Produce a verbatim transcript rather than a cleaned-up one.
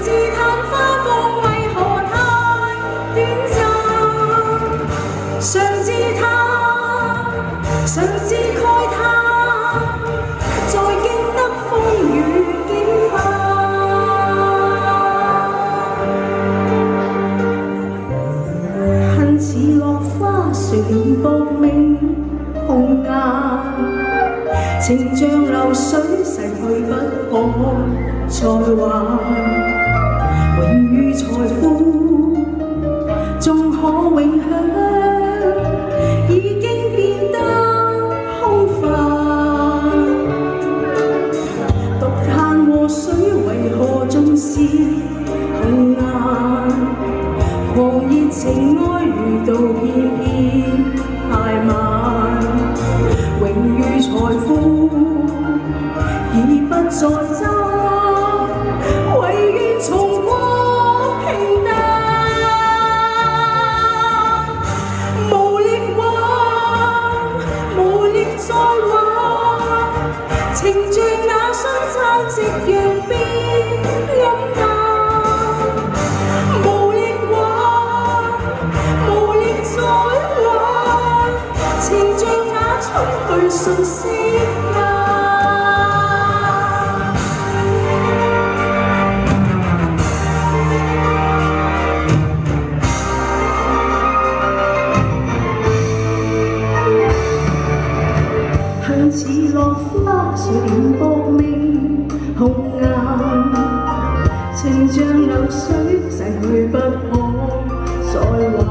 自叹花放为何太短暂，常自叹，常自慨叹，在經得風雨幾番。恨似落花，誰憐薄命紅顏，情像流水，逝去不可再還。榮譽財富縱可永享，已經變得空泛。獨嘆禍水為何縱是紅顏，狂熱情愛如道歉意太慢。榮譽財富已不再爭，唯願重過平淡。無力挽，無力再挽，情像那相差夕陽變暗淡。無力挽，無力再挽，情像那春去瞬息間。恨似落花，誰憐薄命紅顏，情像流水，逝去不可再還。